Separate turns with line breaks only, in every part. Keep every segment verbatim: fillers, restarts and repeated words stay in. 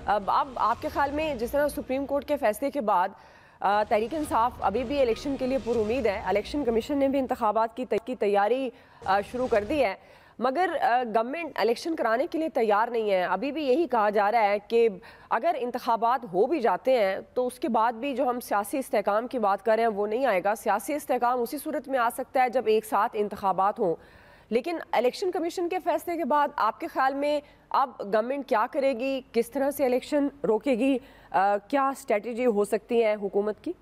اب اب آپ کے خیال میں جس طرح سپریم کورٹ کے فیصلے کے بعد تحریک انصاف ابھی بھی الیکشن کے لیے پر امید ہے، الیکشن کمیشن نے بھی انتخابات کی تیاری شروع کر دی ہے، مگر گورنمنٹ الیکشن کرانے کے لیے تیار نہیں ہے۔ ابھی بھی یہی کہا جا رہا ہے کہ اگر انتخابات ہو بھی جاتے ہیں تو اس کے بعد بھی جو ہم سیاسی استحکام کی بات کر رہے ہیں وہ نہیں آئے گا۔ سیاسی استحکام اسی صورت میں آ سکتا ہے جب ایک ساتھ انتخابات ہوں، لیکن الیکشن کمیشن کے فیصلے کے بعد آپ کے خیال میں اب گورنمنٹ کیا کرے گی؟ کس طرح سے الیکشن روکے گی؟ کیا اسٹریٹجی ہو سکتی ہے حکومت کی؟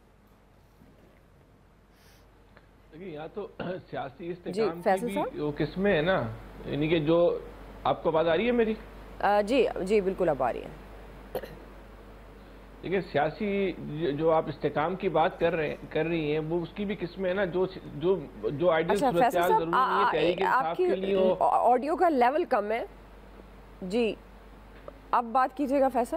دیکھیں یہاں تو سیاسی استحکام کی بھی وہ قسمیں ہیں نا، یعنی کہ جو آپ کو بات آ رہی ہے میری؟
جی جی بالکل اب آ رہی ہے۔
دیکھیں سیاسی جو آپ استحکام کی بات کر رہے کر رہی ہیں وہ اس کی بھی قسمیں ہیں نا، جو جو جو آئیڈیل صورتحال ضروری نہیں ہے تحریک انصاف کے لیے ہو۔
آڈیو کا لیول کم ہے جی، اب بات کیجئے گا فیصل۔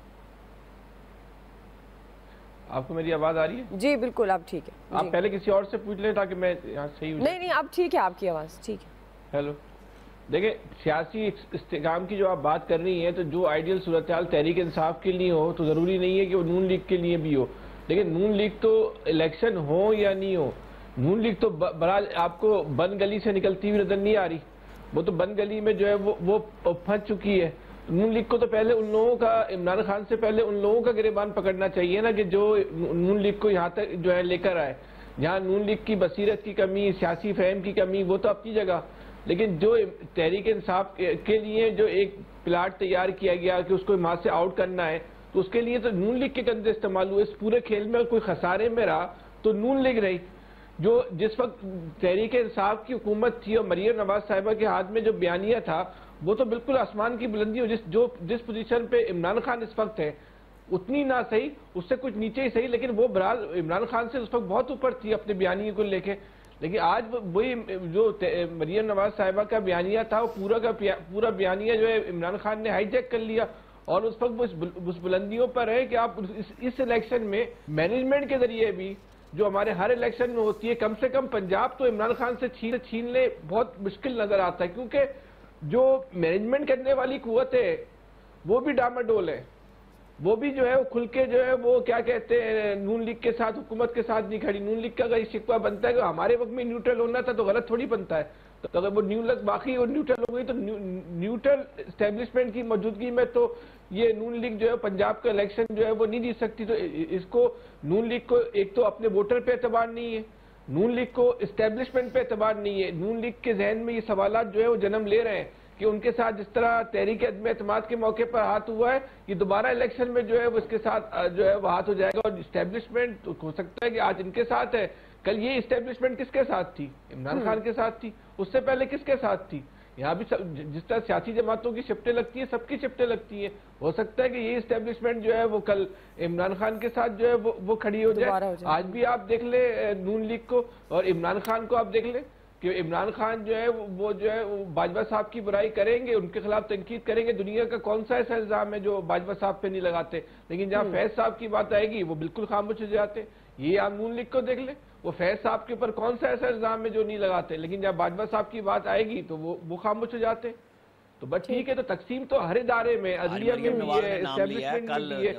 آپ کو میری آواز آ رہی ہے؟
جی بالکل اب ٹھیک ہے۔
آپ پہلے کسی اور سے پوچھ لیں تاکہ میں یہاں صحیح ہو جائے۔
نہیں نہیں اب ٹھیک ہے آپ کی آواز ٹھیک ہے۔
ہیلو، دیکھیں سیاسی استحکام کی جو آپ بات کر رہی ہیں تو جو آئیڈیل صورتحال تحریک انصاف کے لیے ہو تو ضروری نہیں ہے کہ وہ نون لیگ کے لیے بھی ہو۔ لیکن نون لیگ تو الیکشن ہو یا نہیں ہو، نون لیگ تو برحال آپ کو بند گلی سے نکلتی ہوئی نظر نہیں آ رہی، وہ تو بند گلی میں جو ہے وہ پھنس چکی ہے۔ نون لیگ کو تو پہلے ان لوگوں کا، عمران خان سے پہلے ان لوگوں کا گریبان پکڑنا چاہیے نا کہ جو نون لیگ کو یہاں تک جو ہے لے کر آئے۔ جہاں نون لیگ کی بصیرت کی کمی، سیاسی فہم کی کمی وہ تو اپنی جگہ، لیکن جو تحریک انصاف کے لیے جو ایک پلاٹ تیار کیا گیا کہ اس کو وہاں سے آؤٹ کرنا ہے تو اس کے لیے تو نون لیگ کے کندھے استعمال ہوئے۔ اس پورے کھیل میں کوئی خسارے میں رہا تو نون لیگ رہی۔ جو جس وقت تحریک انصاف کی حکومت تھی اور مریم نواز صاحبہ کے ہاتھ میں جو بیانیہ تھا وہ تو بالکل آسمان کی بلندی ہو، جس جو جس پوزیشن پہ عمران خان اس وقت ہے اتنی نہ صحیح، اس سے کچھ نیچے ہی صحیح، لیکن وہ بہرحال عمران خان سے اس وقت بہت اوپر تھی اپنے بیانیے کو لے کے۔ لیکن آج وہی جو مریم نواز صاحبہ کا بیانیہ تھا وہ پورا کا پورا بیانیہ جو ہے عمران خان نے ہائی جیک کر لیا، اور اس وقت وہ اس بلندیوں پر ہے کہ آپ اس الیکشن میں مینجمنٹ کے ذریعے بھی جو ہمارے ہر الیکشن میں ہوتی ہے، کم سے کم پنجاب تو عمران خان سے چھین چھین لے بہت مشکل نظر آتا ہے، کیونکہ جو مینجمنٹ کرنے والی قوت ہے وہ بھی ڈاماڈول ہے، وہ بھی جو ہے وہ کھل کے جو ہے وہ کیا کہتے ہیں نون لیگ کے ساتھ، حکومت کے ساتھ نہیں کھڑی۔ نون لیگ کا اگر یہ شکوہ بنتا ہے کہ ہمارے وقت میں نیوٹرل ہونا تھا تو غلط تھوڑی بنتا ہے، تو اگر وہ نیو لگ باقی اور نیوٹرل ہو گئی تو نیوٹرل اسٹیبلشمنٹ کی موجودگی میں تو یہ نون لیگ جو ہے پنجاب کا الیکشن جو ہے وہ نہیں جیت سکتی۔ تو اس کو نون لیگ کو ایک تو اپنے ووٹر پہ اعتبار نہیں ہے، نون لیگ کو اسٹیبلشمنٹ پہ اعتبار نہیں ہے، نون لیگ کے ذہن میں یہ سوالات جو ہے وہ جنم لے رہے ہیں کہ ان کے ساتھ جس طرح تحریک عدم اعتماد کے موقع پر ہاتھ ہوا ہے، یہ دوبارہ الیکشن میں جو ہے وہ اس کے ساتھ جو ہے وہ ہاتھ ہو جائے گا۔ اور اسٹیبلشمنٹ ہو سکتا ہے کہ آج ان کے ساتھ ہے، کل یہ اسٹیبلشمنٹ کس کے ساتھ تھی؟ عمران خان کے ساتھ تھی، اس سے پہلے کس کے ساتھ تھی؟ یہاں بھی جس طرح سیاسی جماعتوں کی شفٹیں لگتی ہیں سب کی شفٹیں لگتی ہیں، ہو سکتا ہے کہ یہ اسٹیبلشمنٹ جو ہے وہ کل عمران خان کے ساتھ جو ہے وہ کھڑی ہو جائے۔ آج بھی آپ دیکھ لیں نون لیگ کو اور عمران خان کو، آپ دیکھ لیں کہ عمران خان جو ہے وہ جو ہے باجوہ صاحب کی برائی کریں گے، ان کے خلاف تنقید کریں گے، دنیا کا کون سا ایسا الزام ہے جو باجوہ صاحب پہ نہیں لگاتے، لیکن جہاں فیض صاحب کی بات آئے گی وہ بالکل خاموش ہو جاتے۔ یہ آپ نون لیگ کو دیکھ لیں، وہ فیض صاحب کے اوپر کون سا ایسا الزام ہے جو نہیں لگاتے، لیکن جب باجوہ صاحب کی بات آئے گی تو وہ وہ خاموش ہو جاتے۔ تو بس ٹھیک ہے، تو تقسیم تو ہر ادارے میں، عدلیہ میں بھی ہے، اسٹیبلشمنٹ میں بھی ہے،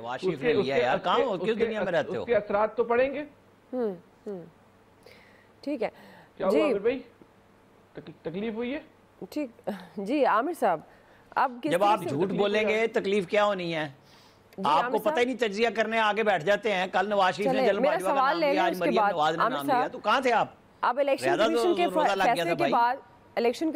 اس کے اثرات تو پڑیں گے۔
ٹھیک ہے
کیا ہوا عامر بھائی، تکلیف ہوئی ہے؟
ٹھیک جی عامر صاحب، اب
جب آپ جھوٹ بولیں گے تکلیف کیا ہونی ہے؟ آپ کو پتہ ہی نہیں، تجزیہ کرنے آگے بیٹھ جاتے ہیں، کل نواز شریف نے جنرل باجوہ کا نام لیا، آج مریم نواز نے نام لیا، تو کہاں تھے آپ؟
اب الیکشن کمیشن کے فیصلے کے بعد الیکشن